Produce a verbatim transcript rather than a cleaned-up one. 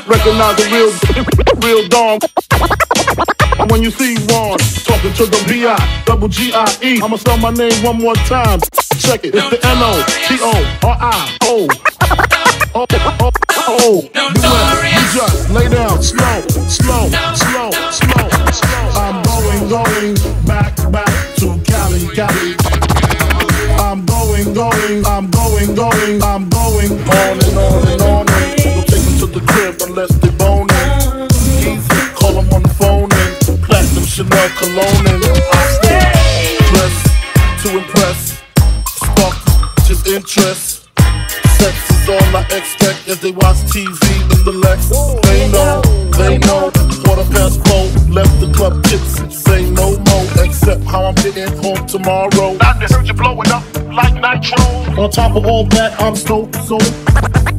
Recognize the real, real Dawn. When you see one talking to the B I double G I E, I'ma spell my name one more time. Check it. It's the N O T O R I O. Oh, oh, oh. You just lay down, slow, slow, slow, slow, slow. I'm going, going back, back to Cali, Cali. I'm going, going, I'm going, going, I'm going on and on and on. Don't take them to the crib unless they boning. Easy, call them on the phone and platinum Chanel cologne and I stay dressed to impress, spark just interest. Sex is all I expect as they watch T V in the Lex. They know, they know. Quarter past four, left the club tipsy. Say no more, except how I'm getting home tomorrow. Not the heard you blowing up like nitro. On top of all that, I'm so, so